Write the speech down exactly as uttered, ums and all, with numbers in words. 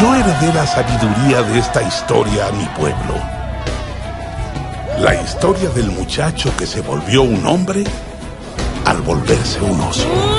Yo heredé la sabiduría de esta historia a mi pueblo. La historia del muchacho que se volvió un hombre al volverse un oso.